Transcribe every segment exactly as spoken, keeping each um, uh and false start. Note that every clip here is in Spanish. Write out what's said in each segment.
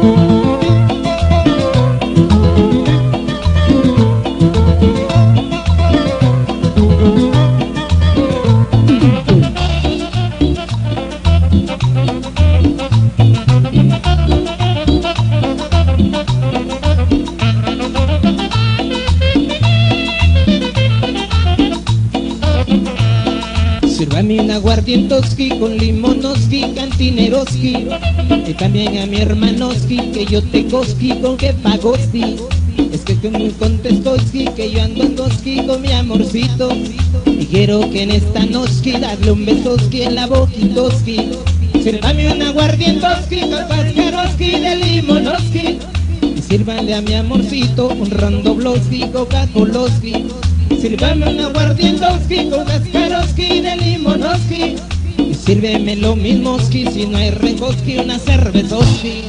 Sírvame un aguardientoski con limonoski, cantineroski, y también a mi hermanoski, que yo te coski con que pagoski. Es que tú me contestoski, que yo ando andoski con mi amorcito, y quiero que en esta noski darle un besoski en la boquitoski. Sírvame un aguardientoski con cascaroski de limonoski, y sírvanle a mi amorcito un rondobloski, coca-coloski. Sírvame un aguardientoski con cascaroski de limonoski, y sírveme lo mismoski, si no hay rengoski, una cervezoski.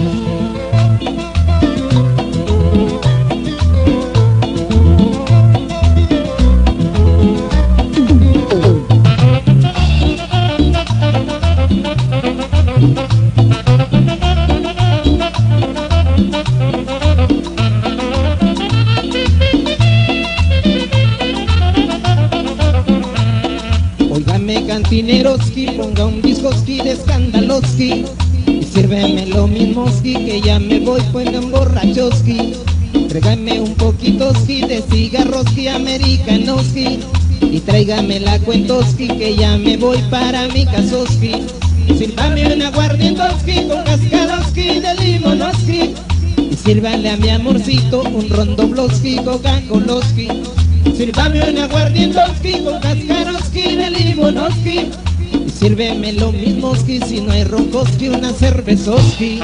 Óigame cantineroski, ponga un discoski de escandaloski, y sírveme lo mismoski, que ya me voy, ponga un borrachoski. Tráigame un poquitoski de cigarroski americanoski, y tráigame la cuentoski, que ya me voy para mi casoski. Sírvame un aguardientoski con cascaroski de limonoski, y sírvale a mi amorcito un rondobloski, coca-coloski. Sírvame un aguardientoski con cascaroski de limonoski, y sírveme lo mismoski, si no hay roncoski, una cervezoski.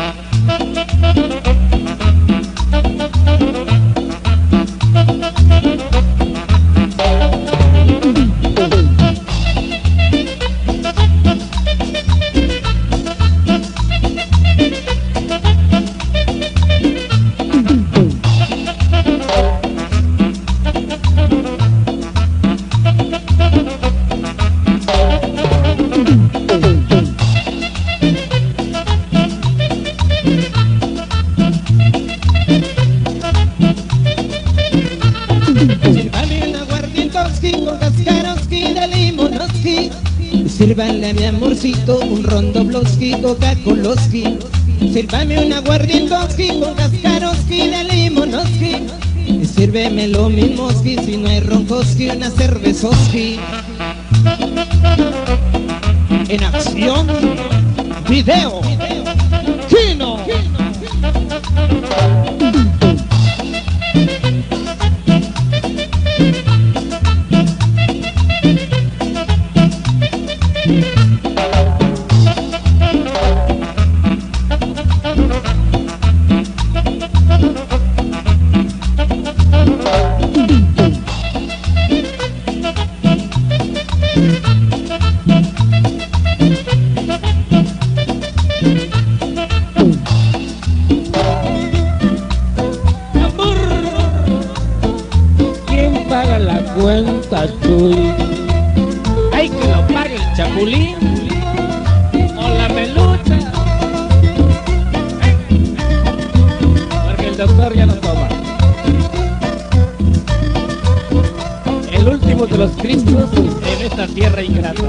Sírvame un aguardientoski con cascaroski de limonoski, y sírvanle a mi amorcito un rondobloski, coca-coloski. Sírvame un aguardientoski con cascaroski de limonoski, y sírveme lo mismoski, si no hay roncoski, una cervezoski. En acción, video, Kino. ¿Quién paga la cuenta, Chuy? ¿Hay que lo pague el chapulín o la melucha? Porque el doctor ya no toma. El último de los cristos en esta tierra ingrata.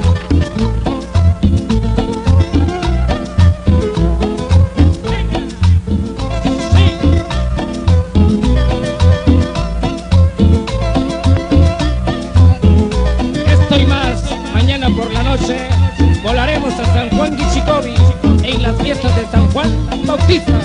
Por la noche volaremos a San Juan Guichicovi en las fiestas de San Juan Bautista.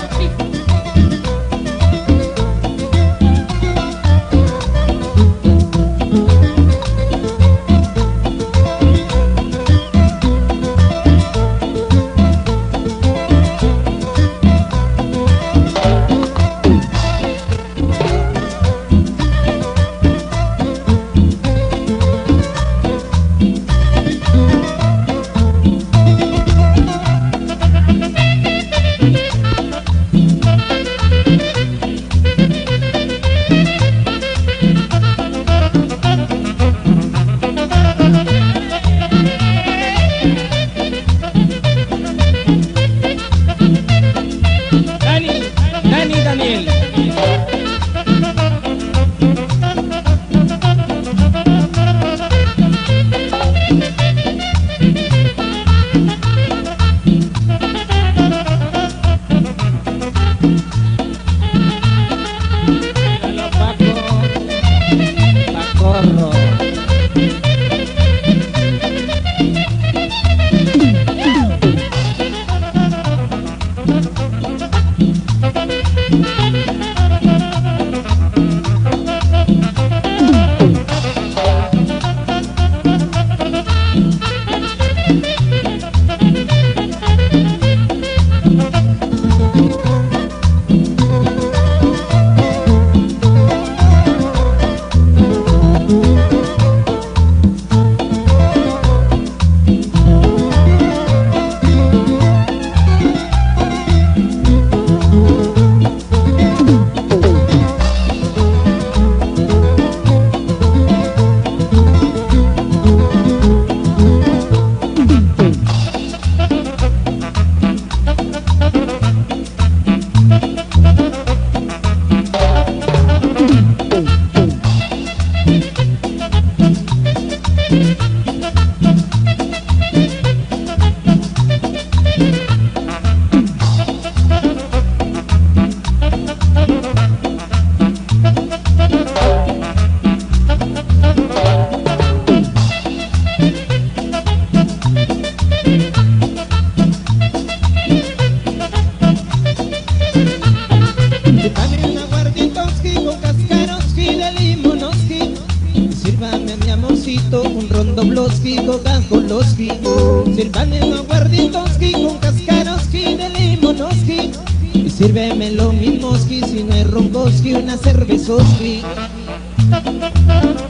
dobloski, Coca-Coloski. Sírvame un aguardientoski con cascaroski de limonoski. Y sírveme lo mismoski, si no es roncoski, una cervezoski.